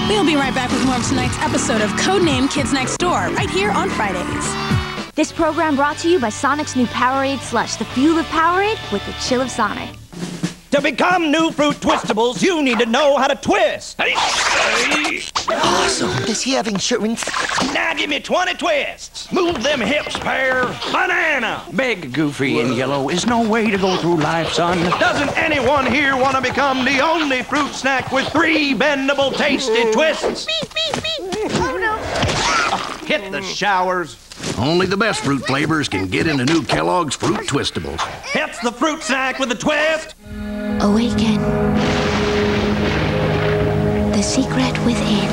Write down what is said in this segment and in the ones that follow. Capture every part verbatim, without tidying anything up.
We'll be right back with more of tonight's episode of Codename Kids Next Door, right here on Fridays. This program brought to you by Sonic's new Powerade Slush, the fuel of Powerade with the chill of Sonic. To become new Fruit Twistables, you need to know how to twist. Awesome. Does he have insurance? Now give me twenty twists. Move them hips, pair. Banana. Big, goofy, and yellow is no way to go through life, son. Doesn't anyone here want to become the only fruit snack with three bendable, tasty twists? Beep, beep, beep. Oh, no. Hit the showers. Only the best fruit flavors can get into new Kellogg's Fruit Twistables. Hits the fruit snack with a twist. Awaken. The secret within.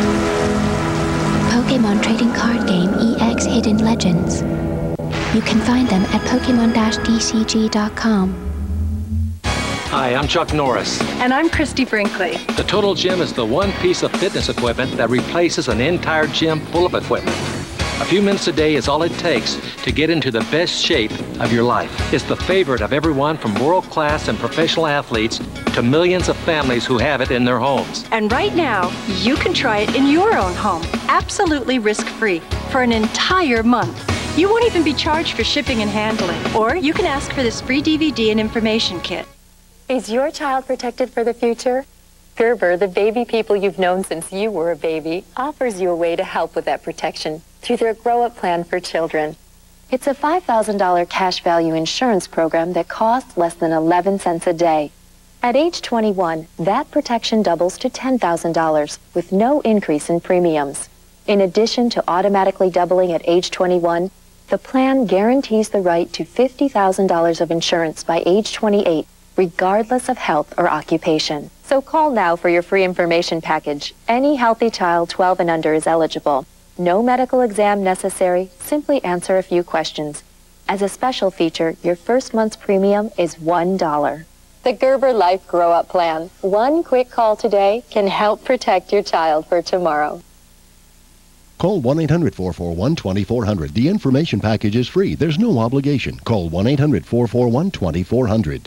Pokemon trading card game E X Hidden Legends. You can find them at Pokemon D C G dot com. Hi, I'm Chuck Norris. And I'm Christy Brinkley. The Total Gym is the one piece of fitness equipment that replaces an entire gym full of equipment. A few minutes a day is all it takes to get into the best shape of your life. It's the favorite of everyone from world-class and professional athletes to millions of families who have it in their homes. And right now, you can try it in your own home, absolutely risk-free, for an entire month. You won't even be charged for shipping and handling. Or you can ask for this free D V D and information kit. Is your child protected for the future? Gerber, the baby people you've known since you were a baby, offers you a way to help with that protection through their Grow Up Plan for Children. It's a five thousand dollars cash value insurance program that costs less than eleven cents a day. At age twenty-one, that protection doubles to ten thousand dollars with no increase in premiums. In addition to automatically doubling at age twenty-one, the plan guarantees the right to fifty thousand dollars of insurance by age twenty-eight, regardless of health or occupation. So call now for your free information package. Any healthy child twelve and under is eligible. No medical exam necessary. Simply answer a few questions. As a special feature, your first month's premium is one dollar. The Gerber Life Grow Up Plan. One quick call today can help protect your child for tomorrow. Call one eight hundred, four four one, two four zero zero. The information package is free. There's no obligation. Call one eight hundred, four four one, two four zero zero.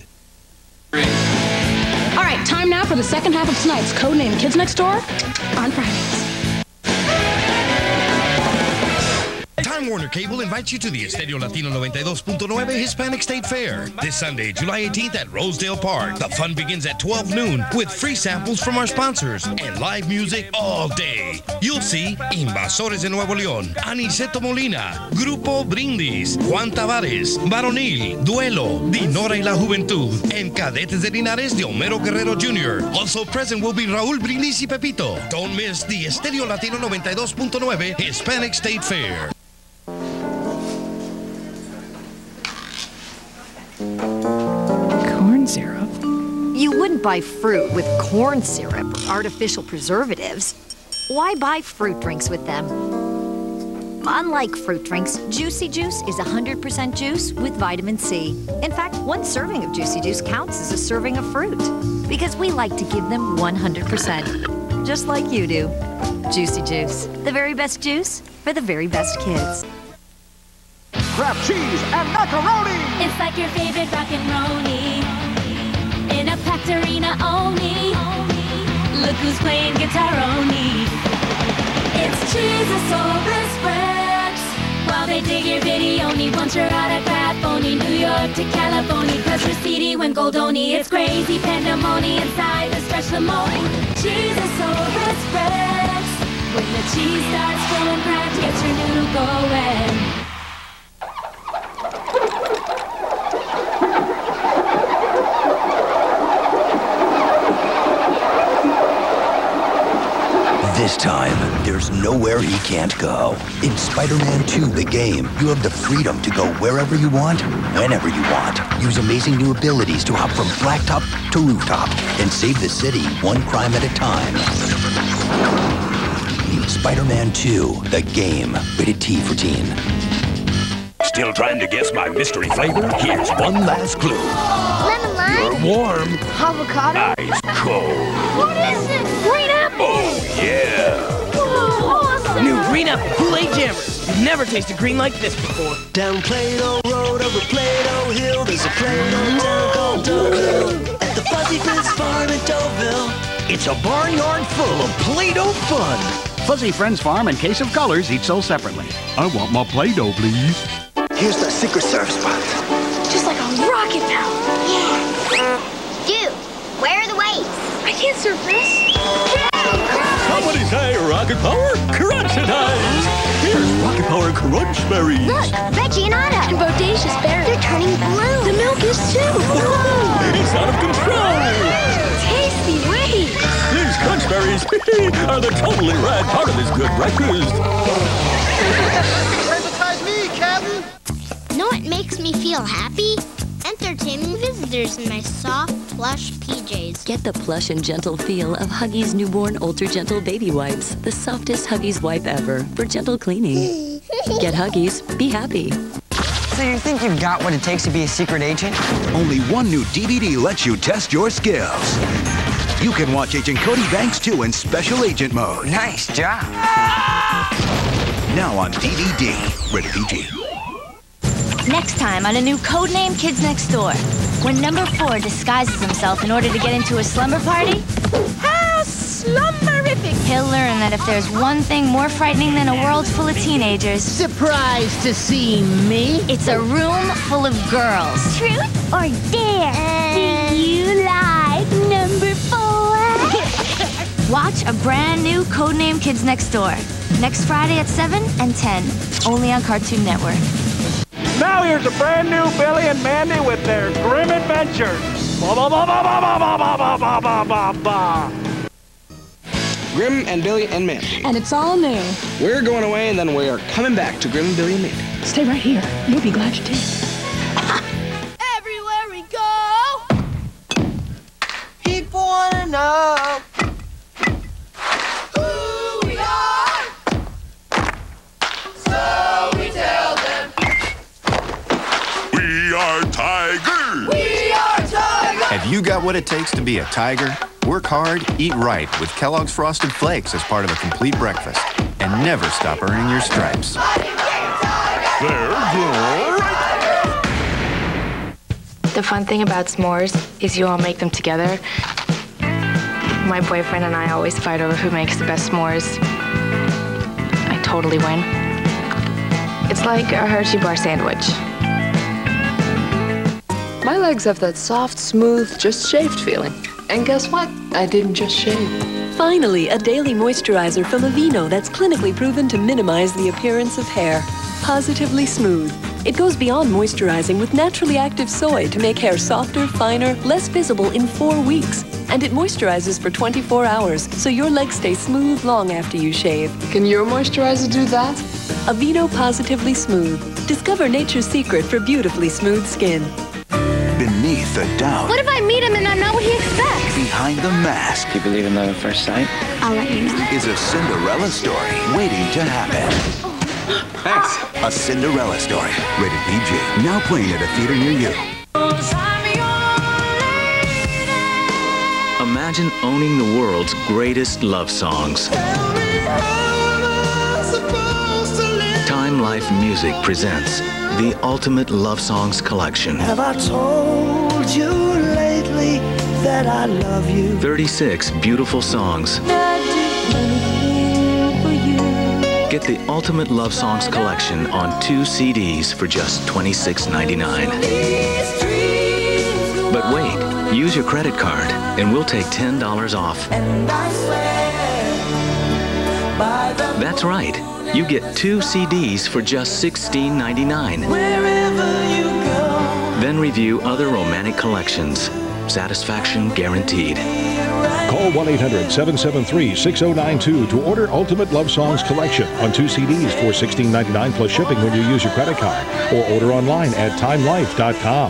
All right, time now for the second half of tonight's Codename Kids Next Door on Fridays. Time Warner Cable invites you to the Estadio Latino ninety-dos punto nueve Hispanic State Fair this Sunday, July eighteenth at Rosedale Park. The fun begins at twelve noon with free samples from our sponsors and live music all day. You'll see Invasores de Nuevo León, Aniceto Molina, Grupo Brindis, Juan Tavares, Varonil, Duelo, Dinora y la Juventud, and Cadetes de Linares de Homero Guerrero Junior Also present will be Raúl Brindis y Pepito. Don't miss the Estadio Latino ninety-dos punto nueve Hispanic State Fair. Corn syrup? You wouldn't buy fruit with corn syrup or artificial preservatives. Why buy fruit drinks with them? Unlike fruit drinks, Juicy Juice is one hundred percent juice with vitamin C. In fact, one serving of Juicy Juice counts as a serving of fruit because we like to give them one hundred percent, just like you do. Juicy Juice, the very best juice for the very best kids. Kraft cheese and macaroni! It's like your favorite rockin' in a packed arena only. Look who's playing guitar-oni. It's Cheezosaurus Rex. While they dig your video, need once you're out of California, New York to California. Cause we're seedy when Goldoni. It's crazy pandemonium inside the stretch the mold. Cheezosaurus Rex. When the cheese starts flowing, Kraft gets your noodle going. This time, there's nowhere he can't go. In Spider-Man two, the game, you have the freedom to go wherever you want, whenever you want. Use amazing new abilities to hop from blacktop to rooftop and save the city one crime at a time. Spider-Man two, the game. Rated T for teen. Still trying to guess my mystery flavor? Here's one last clue. Lemon lime? You're warm. Avocado? Ice cold. What is it? Green apple? Oh, yeah. Whoa, awesome. New Green Apple Kool-Aid Jammers. You've never tasted green like this before. Down Plato Road, over Plato Hill, there's a Plato town called Deauville. At the Fuzzy Fizz Farm in Deauville, It's a barnyard full of Play-Doh fun. Fuzzy Friends Farm and Case of Colors each sold separately. I want my Play-Doh, please. Here's the secret surf spot. Just like a rocket now. Yeah. Dude, where are the waves? I can't surf this. Somebody say Rocket Power Crunch-a-dize. Here's Rocket Power Crunch Berries. Look, Reggie and Otto. And Bodacious Berry. They're turning blue. The milk is too. Whoa, it's out of control. Tasty waves. These Crunch Berries are the totally rad part of this good breakfast. Advertise me, Captain. Know what makes me feel happy? Entertaining visitors in my soft, plush P Js. Get the plush and gentle feel of Huggies Newborn Ultra Gentle Baby Wipes, the softest Huggies wipe ever for gentle cleaning. Get Huggies, be happy. So you think you've got what it takes to be a secret agent? Only one new D V D lets you test your skills. You can watch Agent Cody Banks two in Special Agent mode. Nice job. Now on D V D. Rated P G. Next time on a new Codename Kids Next Door. When number four disguises himself in order to get into a slumber party, how slumberific! He'll learn that if there's one thing more frightening than a world full of teenagers... Surprised to see me? It's a room full of girls. Truth or dare? Uh... Do you like number four? Watch a brand new Codename Kids Next Door. Next Friday at seven and ten. Only on Cartoon Network. Now here's a brand new Billy and Mandy with their grim adventures. Ba ba ba ba ba ba ba ba ba ba ba ba. Grim and Billy and Mandy. And it's all new. We're going away and then we are coming back to Grim and Billy and Mandy. Stay right here. You'll be glad you did. Everywhere we go, People wanna know who we are. So we tell them. We are tigers! We are tigers! Have you got what it takes to be a tiger? Work hard, eat right with Kellogg's Frosted Flakes as part of a complete breakfast. And never stop earning your stripes. They're great! The fun thing about s'mores is you all make them together. My boyfriend and I always fight over who makes the best s'mores. I totally win. It's like a Hershey bar sandwich. My legs have that soft, smooth, just shaved feeling. And guess what? I didn't just shave. Finally, a daily moisturizer from Aveeno that's clinically proven to minimize the appearance of hair. Positively smooth. It goes beyond moisturizing with naturally active soy to make hair softer, finer, less visible in four weeks. And it moisturizes for twenty-four hours, so your legs stay smooth long after you shave. Can your moisturizer do that? Aveeno Positively Smooth. Discover nature's secret for beautifully smooth skin. Beneath the doubt. What if I meet him and I know what he expects? Behind the mask. Do you believe in love at first sight? I'll let you know. Is a Cinderella story waiting to happen. Thanks. A Cinderella story. Rated P G. Now playing at a theater near you. Imagine owning the world's greatest love songs. Time Life Music presents the Ultimate Love Songs Collection. Have I told you lately that I love you? thirty-six beautiful songs. Get the Ultimate Love Songs Collection on two C Ds for just twenty-six ninety-nine. But wait, use your credit card and we'll take ten dollars off. That's right. You get two C Ds for just sixteen ninety-nine. Then review other romantic collections. Satisfaction guaranteed. Call one eight hundred, seven seven three, six oh nine two to order Ultimate Love Songs Collection on two C Ds for sixteen ninety-nine plus shipping when you use your credit card, or order online at time life dot com.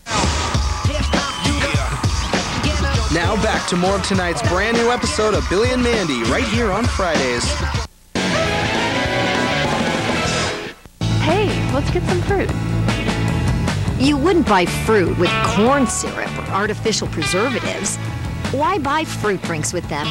Now back to more of tonight's brand new episode of Billy and Mandy right here on Fridays. Hey, let's get some fruit. You wouldn't buy fruit with corn syrup or artificial preservatives. Why buy fruit drinks with them?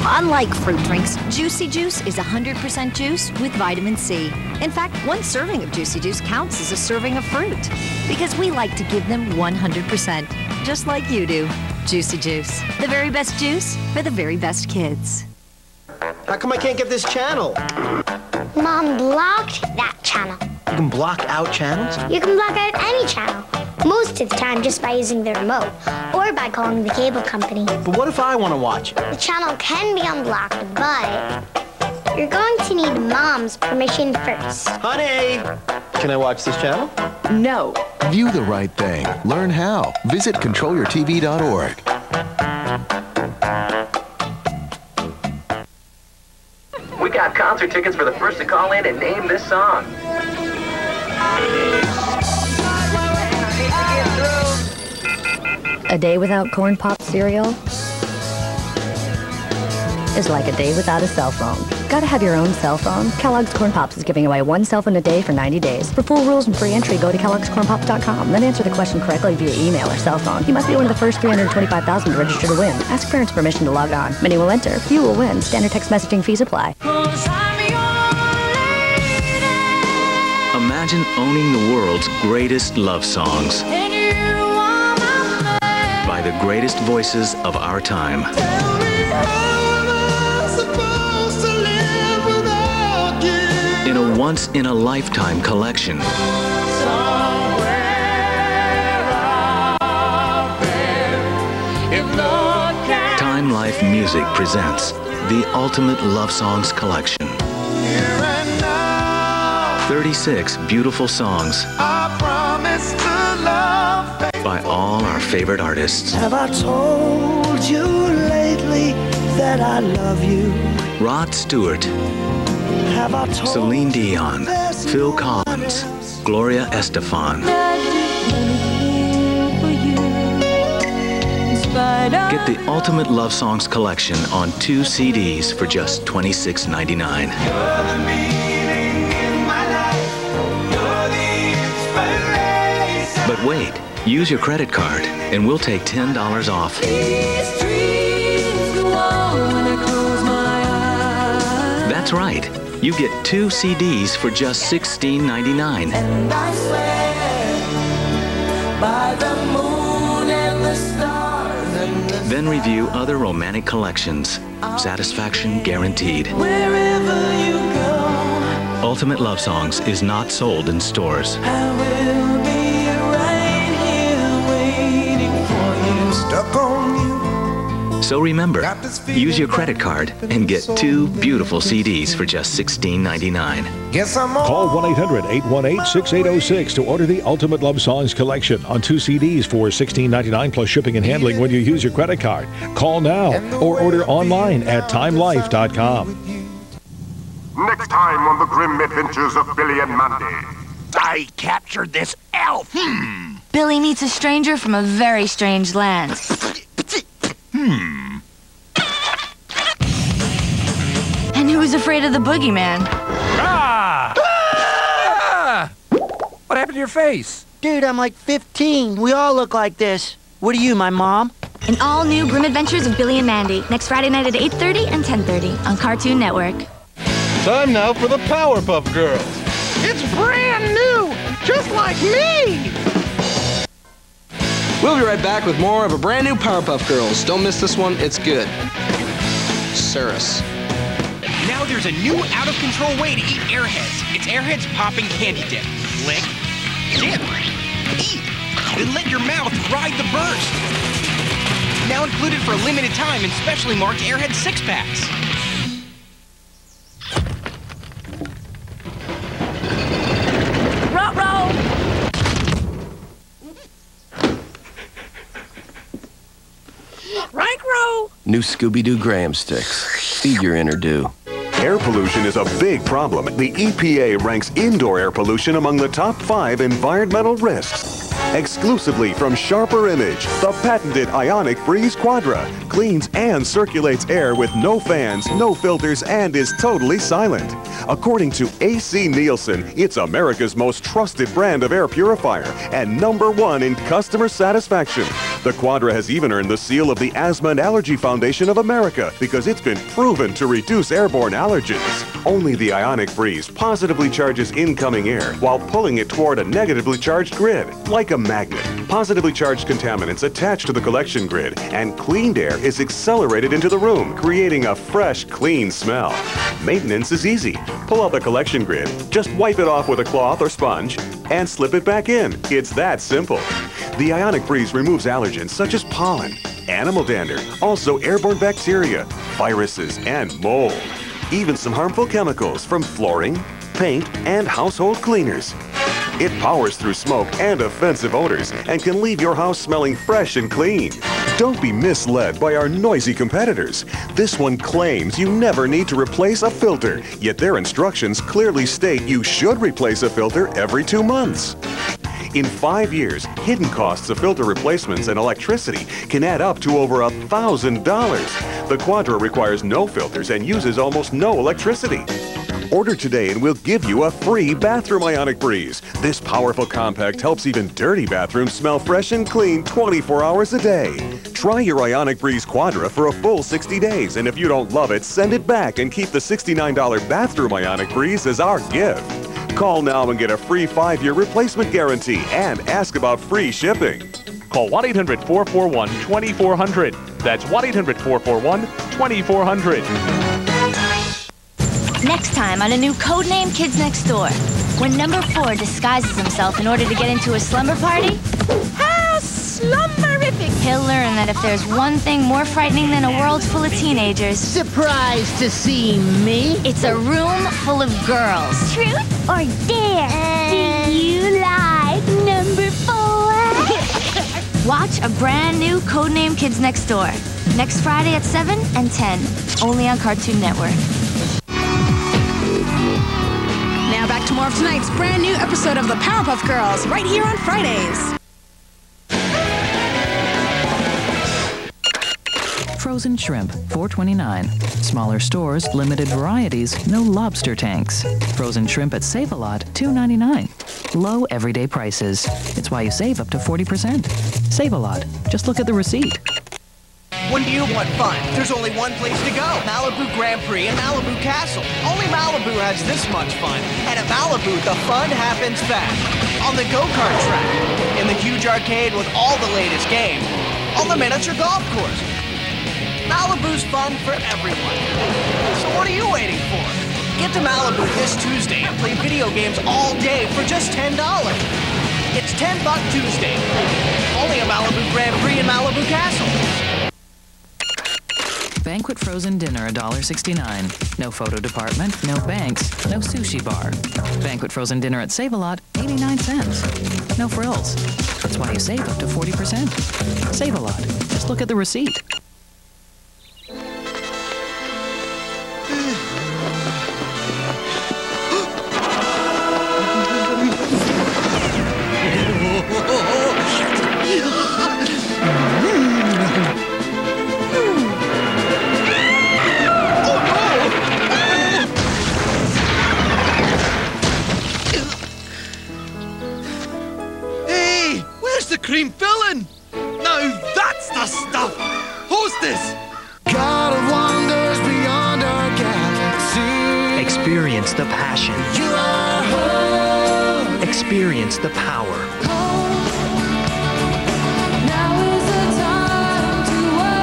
Unlike fruit drinks, Juicy Juice is one hundred percent juice with vitamin C. In fact, one serving of Juicy Juice counts as a serving of fruit. Because we like to give them one hundred percent, just like you do. Juicy Juice, the very best juice for the very best kids. How come I can't get this channel? Mom blocked that channel. You can block out channels? You can block out any channel. Most of the time just by using the remote or by calling the cable company. But what if I want to watch it? The channel can be unblocked, but you're going to need Mom's permission first. Honey! Can I watch this channel? No. View the right thing. Learn how. Visit control your T V dot org. We got concert tickets for the first to call in and name this song. A day without corn pop cereal is like a day without a cell phone. Gotta have your own cell phone? Kellogg's Corn Pops is giving away one cell phone a day for ninety days. For full rules and free entry, go to kellogg's corn pops dot com. Then answer the question correctly via email or cell phone. You must be one of the first three hundred twenty-five thousand to register to win. Ask parents permission to log on. Many will enter. Few will win. Standard text messaging fees apply. Imagine owning the world's greatest love songs by the greatest voices of our time. In a once-in-a-lifetime collection. Time Life Music presents the Ultimate Love Songs Collection. thirty-six beautiful songs by all our favorite artists. Have I told you lately that I love you? Rod Stewart, Have I told Celine Dion, Phil Collins, Gloria Estefan. Get the Ultimate Love Songs Collection on two C Ds for just twenty-six ninety-nine. But wait, use your credit card and we'll take ten dollars off. That's right. You get two C Ds for just sixteen ninety-nine. And I swear by the moon and the stars and the Then review other romantic collections. Satisfaction guaranteed. wherever you go, Ultimate Love Songs is not sold in stores. I will be right here waiting for you. Stuck on you. So remember, use your credit card and get two beautiful C Ds for just sixteen ninety-nine. Guess I'm Call one eight hundred, eight one eight, six eight zero six to order the Ultimate Love Songs Collection on two C Ds for sixteen ninety-nine plus shipping and handling when you use your credit card. Call now or order online at time life dot com. Next time on the grim adventures of Billy and Mandy. I captured this elf. Hmm. Billy meets a stranger from a very strange land. Hmm. And who's afraid of the boogeyman? Ah! Ah! What happened to your face? Dude, I'm like fifteen. We all look like this. What are you, my mom? An all-new Grim Adventures of Billy and Mandy, next Friday night at eight thirty and ten thirty on Cartoon Network. Time now for the Powerpuff Girls. It's brand new, just like me. We'll be right back with more of a brand new Powerpuff Girls. Don't miss this one, it's good. Circus. Now there's a new out-of-control way to eat Airheads. It's Airheads Popping Candy Dip. Lick, dip, eat, then let your mouth ride the burst. Now included for a limited time in specially marked Airhead six-packs. Ruh-roh! Right, row. New Scooby-Doo Graham sticks. Feed your inner do. Air pollution is a big problem. The E P A ranks indoor air pollution among the top five environmental risks. Exclusively from Sharper Image, the patented Ionic Breeze Quadra cleans and circulates air with no fans, no filters, and is totally silent. According to A C Nielsen, it's America's most trusted brand of air purifier and number one in customer satisfaction. The Quadra has even earned the seal of the Asthma and Allergy Foundation of America because it's been proven to reduce airborne allergens. Only the Ionic Breeze positively charges incoming air while pulling it toward a negatively charged grid, like a magnet. Positively charged contaminants attach to the collection grid, and cleaned air is accelerated into the room, creating a fresh, clean smell. Maintenance is easy. Pull out the collection grid, just wipe it off with a cloth or sponge, and slip it back in. It's that simple. The Ionic Breeze removes allergens such as pollen, animal dander, also airborne bacteria, viruses, and mold. Even some harmful chemicals from flooring, paint, and household cleaners. It powers through smoke and offensive odors and can leave your house smelling fresh and clean. Don't be misled by our noisy competitors. This one claims you never need to replace a filter, yet their instructions clearly state you should replace a filter every two months. In five years, hidden costs of filter replacements and electricity can add up to over one thousand dollars. The Quadra requires no filters and uses almost no electricity. Order today and we'll give you a free bathroom Ionic Breeze. This powerful compact helps even dirty bathrooms smell fresh and clean twenty-four hours a day. Try your Ionic Breeze Quadra for a full sixty days, and if you don't love it, send it back and keep the sixty-nine dollar bathroom Ionic Breeze as our gift. Call now and get a free five year replacement guarantee and ask about free shipping. Call one eight hundred, four four one, two four zero zero. That's one eight hundred, four four one, two four zero zero. Next time on a new Codename Kids Next Door. When number four disguises himself in order to get into a slumber party, how slumberific! He'll learn that if there's one thing more frightening than a world full of teenagers... Surprised to see me? It's a room full of girls. Truth or dare? Uh... Do you like number four? Watch a brand new Codename Kids Next Door. Next Friday at seven and ten. Only on Cartoon Network. Now back to more of tonight's brand new episode of the Powerpuff Girls, right here on Fridays. Frozen shrimp, four twenty-nine. Smaller stores, limited varieties, no lobster tanks. Frozen shrimp at Save-A-Lot, two ninety-nine. Low everyday prices. It's why you save up to forty percent. Save-A-Lot. Just look at the receipt. When you want fun, there's only one place to go. Malibu Grand Prix and Malibu Castle. Only Malibu has this much fun. And at Malibu, the fun happens fast. On the go-kart track, in the huge arcade with all the latest games, on the miniature golf course. Malibu's fun for everyone. So what are you waiting for? Get to Malibu this Tuesday and play video games all day for just ten dollars. It's ten buck Tuesday. Only a Malibu Grand Prix and Malibu Castle. Banquet frozen dinner, one sixty-nine. No photo department, no banks, no sushi bar. Banquet frozen dinner at Save-A-Lot, eighty-nine cents. No frills. That's why you save up to forty percent. Save-A-Lot. Just look at the receipt. Cream filling! Now that's the stuff! Hostess! God of wonders beyond our galaxy. Experience the passion. You are home. Experience the power. Now is the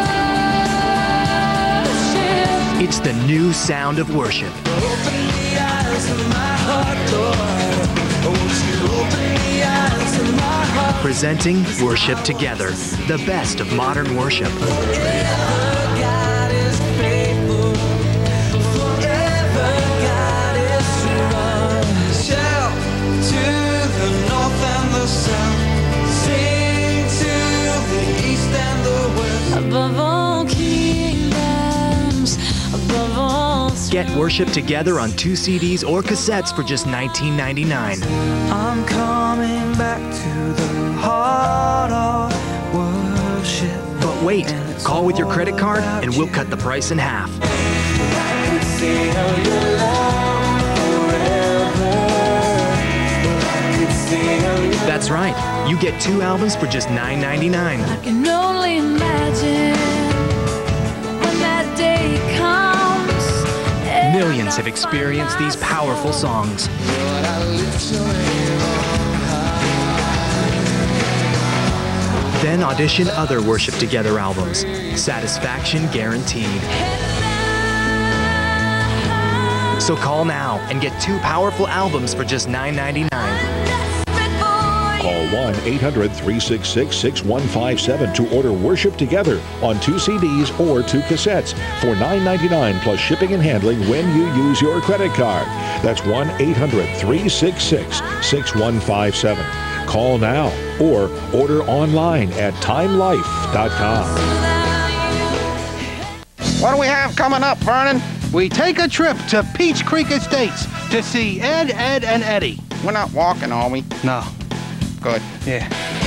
time to worship. It's the new sound of worship. Open the eyes of my heart, Lord. Won't you open the eyes of my heart? Presenting Worship Together, the best of modern worship. Forever God is faithful. Forever God is strong. Shout to the north and the south. Sing to the east and the west. Above all kingdoms, above all. Get Worship Together on two C Ds or cassettes for just nineteen ninety-nine. I'm coming back to the heart of worship. But wait, call with your credit card and we'll cut the price in half. That's right. You get two albums for just nine ninety-nine. I can only imagine when that day comes. Millions have experienced these powerful songs. Then audition other Worship Together albums. Satisfaction guaranteed. So call now and get two powerful albums for just nine ninety-nine. Call one eight hundred, three six six, six one five seven to order Worship Together on two C Ds or two cassettes for nine ninety-nine plus shipping and handling when you use your credit card. That's one eight hundred, three six six, six one five seven. Call now or order online at time life dot com. What do we have coming up, Vernon? We take a trip to Peach Creek Estates to see Ed, Ed, and Eddy. We're not walking, are we? No. Good. Yeah.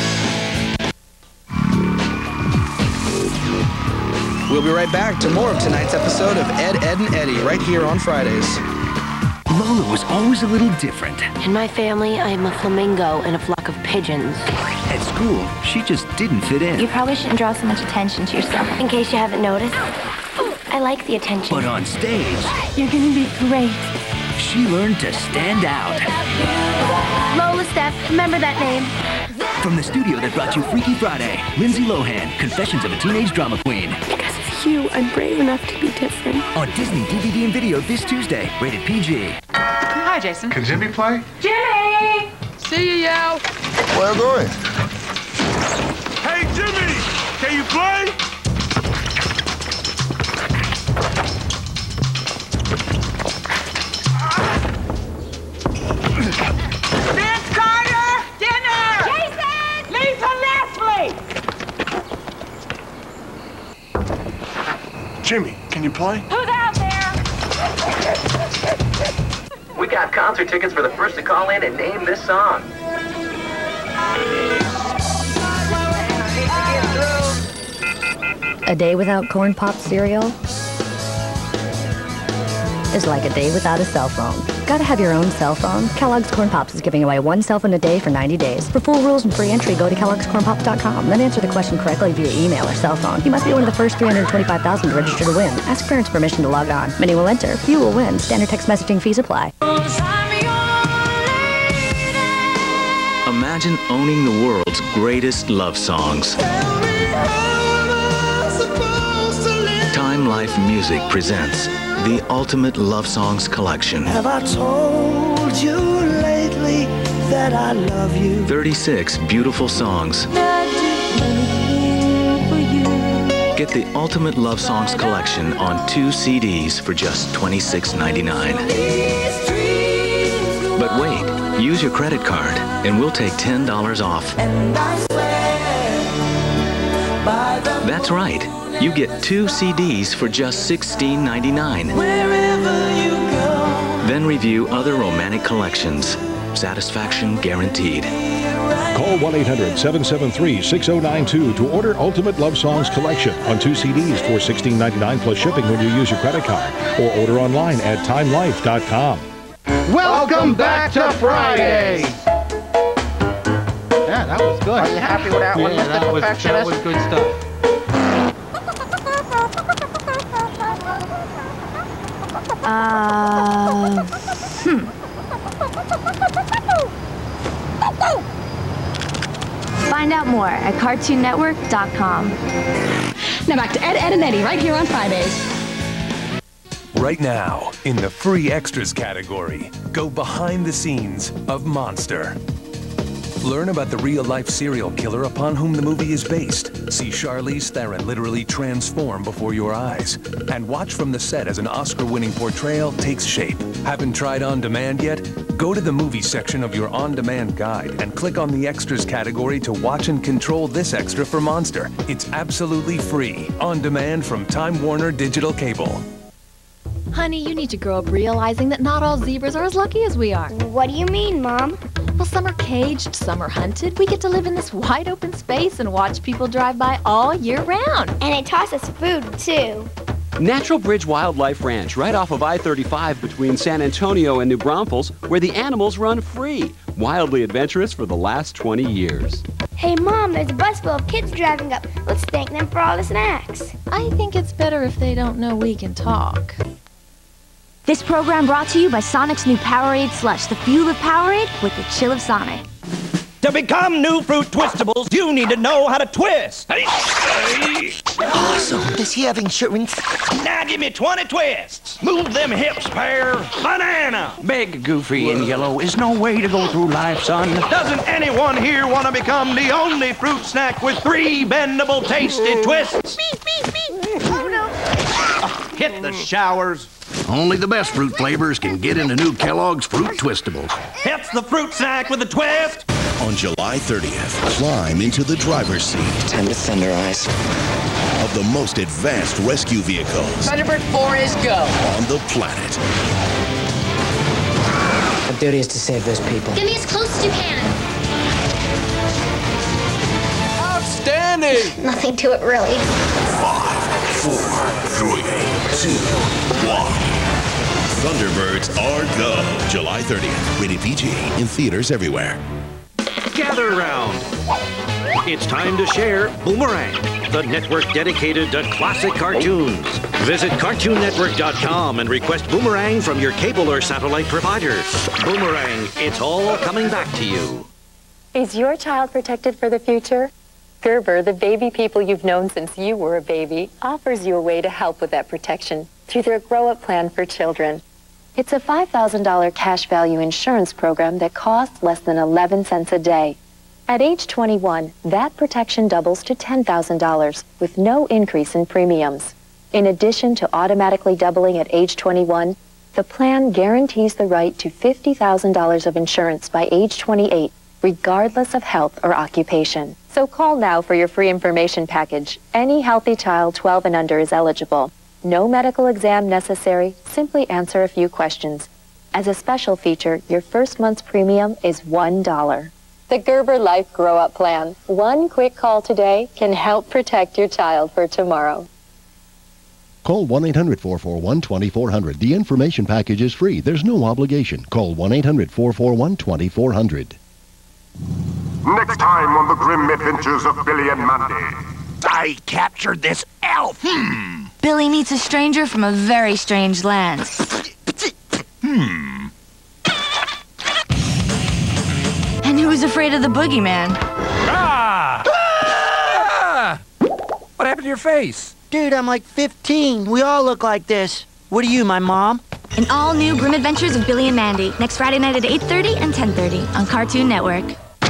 We'll be right back to more of tonight's episode of Ed, Ed, and Eddy right here on Fridays. Lola was always a little different. In my family, I am a flamingo and a flock of pigeons. At school, she just didn't fit in. You probably shouldn't draw so much attention to yourself. In case you haven't noticed, I like the attention. But on stage, you're gonna be great. She learned to stand out. Lola Steph, remember that name? From the studio that brought you Freaky Friday, Lindsay Lohan, Confessions of a Teenage Drama Queen. Because of you, I'm brave enough to be different. On Disney D V D and video this Tuesday, rated P G. Hi, Jason. Can Jimmy play? Jimmy! See you, yo. Where are you going? Hey, Jimmy! Can you play? Vince Carter! Dinner! Jason! Lisa Leslie! Jimmy, can you play? Who's out there? We got concert tickets for the first to call in and name this song. A day without corn pop cereal is like a day without a cell phone. Gotta have your own cell phone? Kellogg's Corn Pops is giving away one cell phone a day for ninety days. For full rules and free entry, go to kellogg's corn pops dot com. Then answer the question correctly via email or cell phone. You must be one of the first three hundred twenty-five thousand to register to win. Ask parents permission to log on. Many will enter. Few will win. Standard text messaging fees apply. Imagine owning the world's greatest love songs. Time Life Music presents the Ultimate Love Songs Collection. Have I told you lately that I love you? thirty-six beautiful songs. Get the Ultimate Love Songs Collection on two C Ds for just twenty-six ninety-nine. But wait, use your credit card and we'll take ten dollars off. And I swear by the That's right. You get two C Ds for just sixteen ninety-nine. wherever you go. Then review other romantic collections. Satisfaction guaranteed. Call one eight hundred, seven seven three, six oh nine two to order Ultimate Love Songs Collection on two C Ds for sixteen ninety-nine plus shipping when you use your credit card, or order online at time life dot com. Welcome back to Friday! Yeah, that was good. Are you happy with that one, Yeah, Mister that was, that Perfectionist? was good stuff. Uh, hmm. Find out more at cartoon network dot com. Now back to Ed, Ed, and Eddy right here on Fridays. Right now, in the free extras category, go behind the scenes of Monster. Learn about the real-life serial killer upon whom the movie is based. See Charlize Theron literally transform before your eyes. And watch from the set as an Oscar-winning portrayal takes shape. Haven't tried On Demand yet? Go to the movie section of your On Demand guide and click on the extras category to watch and control this extra for Monster. It's absolutely free. On Demand from Time Warner Digital Cable. Honey, you need to grow up realizing that not all zebras are as lucky as we are. What do you mean, Mom? Well, some are caged, some are hunted. We get to live in this wide open space and watch people drive by all year round. And they toss us food, too. Natural Bridge Wildlife Ranch, right off of I thirty-five between San Antonio and New Braunfels, where the animals run free. Wildly adventurous for the last twenty years. Hey, Mom, there's a bus full of kids driving up. Let's thank them for all the snacks. I think it's better if they don't know we can talk. This program brought to you by Sonic's new Powerade Slush, the fuel of Powerade with the chill of Sonic. To become new Fruit Twistables, you need to know how to twist. Awesome. Does he have insurance? Now give me twenty twists. Move them hips, pair. Banana. Big, Goofy, and Yellow is no way to go through life, son. Doesn't anyone here want to become the only fruit snack with three bendable, tasty twists? Beep, beep, beep. Oh, no. Hit the showers. Only the best fruit flavors can get into new Kellogg's Fruit Twistables. Hits the fruit snack with a twist. On July thirtieth, climb into the driver's seat. Time to thunderize. Of the most advanced rescue vehicles. Thunderbird four is go. On the planet. Our duty is to save those people. Get me as close as you can. Outstanding! Nothing to it, really. Five, four, three, two, one. Thunderbirds are go. July thirtieth. Rated P G. In theaters everywhere. Gather around. It's time to share Boomerang, the network dedicated to classic cartoons. Visit cartoon network dot com and request Boomerang from your cable or satellite providers. Boomerang, it's all coming back to you. Is your child protected for the future? Gerber, the baby people you've known since you were a baby, offers you a way to help with that protection through their Grow Up Plan for Children. It's a five thousand dollars cash value insurance program that costs less than eleven cents a day. At age twenty-one, that protection doubles to ten thousand dollars with no increase in premiums. In addition to automatically doubling at age twenty-one, the plan guarantees the right to fifty thousand dollars of insurance by age twenty-eight, regardless of health or occupation. So call now for your free information package. Any healthy child twelve and under is eligible. No medical exam necessary, simply answer a few questions. As a special feature, your first month's premium is one dollar. The Gerber Life Grow Up Plan. One quick call today can help protect your child for tomorrow. Call one eight hundred, four four one, two four zero zero. The information package is free. There's no obligation. Call one eight hundred, four four one, two four zero zero. Next time on the grim adventures of Billy and Mandy. I captured this elf. Hmm. Billy meets a stranger from a very strange land. Hmm. And who's afraid of the boogeyman? Ah! Ah! What happened to your face? Dude, I'm like fifteen. We all look like this. What are you, my mom? An all-new Grim Adventures of Billy and Mandy. Next Friday night at eight thirty and ten thirty on Cartoon Network.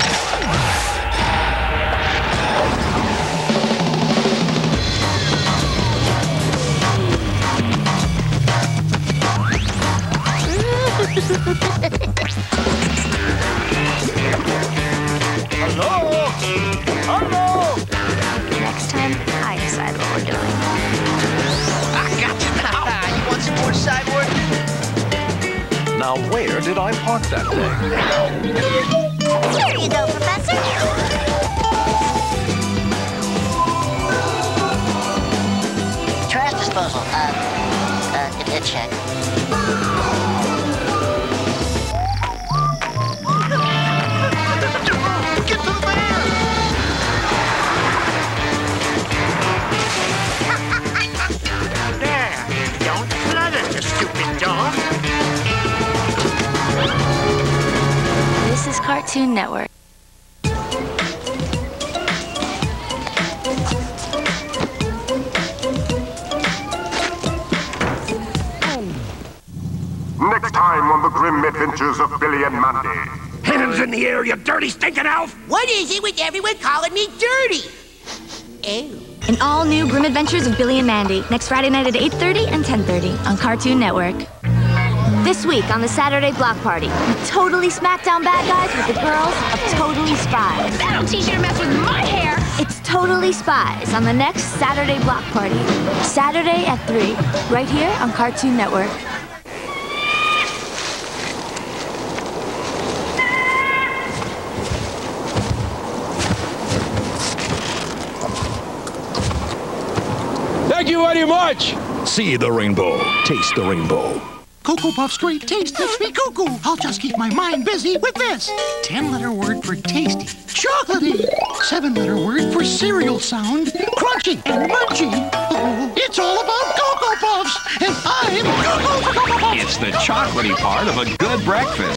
Hello? Hello? Next time, I decide what we're doing. I got you now. You want some more cyborg? Now, where did I park that thing? Here you go, Professor. Trash disposal. Uh, uh, it did check. Get to the van! There. Don't flood us, you stupid dog. This is Cartoon Network. Next time on the grim adventures of Billy and Mandy. Hands in the air, you dirty stinking elf! What is it with everyone calling me dirty? Ew. An all-new Grim Adventures of Billy and Mandy. Next Friday night at eight thirty and ten thirty on Cartoon Network. This week on the Saturday Block Party, we totally smack down bad guys with the girls of Totally Spies. That'll teach you to mess with my hair. It's Totally Spies on the next Saturday Block Party. Saturday at three, right here on Cartoon Network. Thank you very much. See the rainbow. Taste the rainbow. Cocoa Puff's great taste makes me cuckoo. I'll just keep my mind busy with this. Ten-letter word for tasty. Chocolatey. Seven-letter word for cereal sound. Crunchy and munchy. Oh, it's all about Cocoa Puffs. And I'm Cocoa for Cocoa Puffs. It's the chocolatey part of a good breakfast.